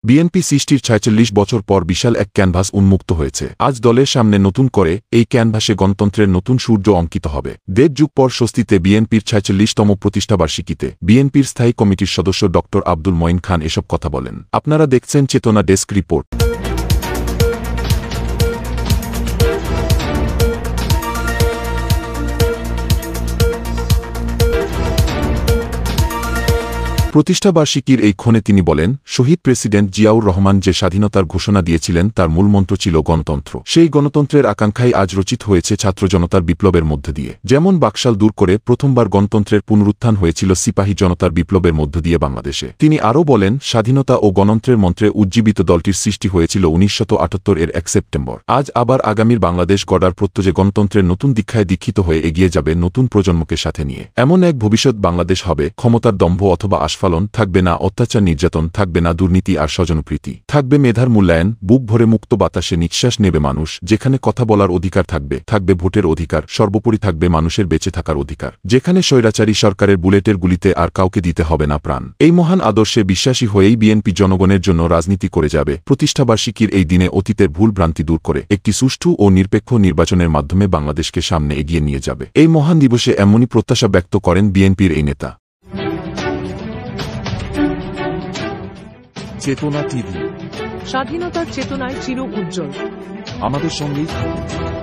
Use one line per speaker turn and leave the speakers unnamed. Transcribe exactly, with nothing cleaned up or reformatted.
BNP সৃষ্টির ছয়চল্লিশ বছর পর বিশাল এক ক্যানভাস উন্মুক্ত হয়েছে। আজ দলের সামনে নতুন করে এই ক্যানভাসে গণতন্ত্রের নতুন সূর্য অঙ্কিত হবে। দেড় যুগ পর স্বস্তিতে বিএনপির ছয়চল্লিশতম প্রতিষ্ঠাবার্ষিকীতে বিএনপির স্থায়ী কমিটির সদস্য ড আব্দুল মঈন খান এসব কথা বলেন। আপনারা দেখছেন চেতনা ডেস্ক রিপোর্ট। প্রতিষ্ঠাবার্ষিকীর এই ক্ষণে তিনি বলেন, শহীদ প্রেসিডেন্ট জিয়াউর রহমান যে স্বাধীনতার ঘোষণা দিয়েছিলেন তার মূলমন্ত্র ছিল গণতন্ত্র। সেই গণতন্ত্রের আকাঙ্ক্ষাই আজ রচিত হয়েছে ছাত্র জনতার বিপ্লবের মধ্য দিয়ে। যেমন বাকশাল দূর করে প্রথমবার গণতন্ত্রের পুনরুত্থান হয়েছিল সিপাহী জনতার বিপ্লবের মধ্য দিয়ে বাংলাদেশে। তিনি আরও বলেন, স্বাধীনতা ও গণতন্ত্রের মন্ত্রে উজ্জীবিত দলটির সৃষ্টি হয়েছিল উনিশশত আটাত্তর এর এক সেপ্টেম্বর। আজ আবার আগামীর বাংলাদেশ গড়ার প্রত্যয়ে গণতন্ত্রের নতুন দীক্ষায় দীক্ষিত হয়ে এগিয়ে যাবে নতুন প্রজন্মকে সাথে নিয়ে। এমন এক ভবিষ্যৎ বাংলাদেশ হবে, ক্ষমতার দম্ভ অথবা আস্ফালন থাকবে না, অত্যাচার নির্যাতন থাকবে না, দুর্নীতি আর স্বজনপ্রীতি থাকবে, মেধার মূল্যায়ন, বুক ভরে মুক্ত বাতাসে নিঃশ্বাস নেবে মানুষ, যেখানে কথা বলার অধিকার থাকবে, থাকবে ভোটের অধিকার, সর্বোপরি থাকবে মানুষের বেঁচে থাকার অধিকার, যেখানে স্বৈরাচারী সরকারের বুলেটের গুলিতে আর কাউকে দিতে হবে না প্রাণ। এই মহান আদর্শে বিশ্বাসী হয়েই বিএনপি জনগণের জন্য রাজনীতি করে যাবে। প্রতিষ্ঠাবার্ষিকীর এই দিনে অতীতের ভুল ভ্রান্তি দূর করে একটি সুষ্ঠু ও নিরপেক্ষ নির্বাচনের মাধ্যমে বাংলাদেশকে সামনে এগিয়ে নিয়ে যাবে। এই মহান দিবসে এমনই প্রত্যাশা ব্যক্ত করেন বিএনপির এই নেতা।
চেতনা টিভি,
স্বাধীনতার চেতনায় চির উজ্জ্বল।
আমাদের সঙ্গেই থাকুন।